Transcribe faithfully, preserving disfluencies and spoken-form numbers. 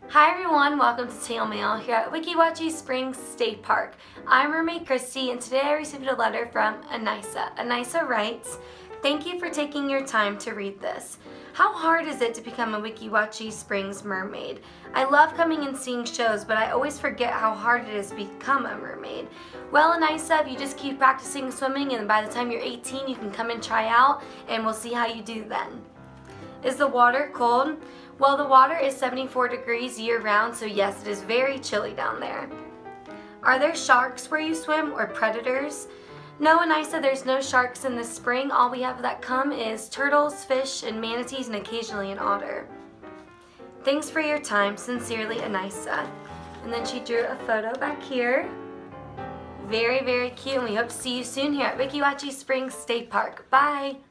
Hi everyone, welcome to Tail Mail here at Weeki Wachee Springs State Park. I'm Mermaid Kristy and today I received a letter from Anaisa. Anaisa writes, "Thank you for taking your time to read this. How hard is it to become a Weeki Wachee Springs mermaid? I love coming and seeing shows, but I always forget how hard it is to become a mermaid. Well, Anaisa, if you just keep practicing swimming and by the time you're eighteen you can come and try out and we'll see how you do then. Is the water cold? Well, the water is seventy-four degrees year-round, so yes, it is very chilly down there. Are there sharks where you swim or predators? No, Anaisa, there's no sharks in the spring. All we have that come is turtles, fish, and manatees, and occasionally an otter. Thanks for your time. Sincerely, Anaisa." And then she drew a photo back here. Very, very cute, and we hope to see you soon here at Weeki Wachee Springs State Park. Bye!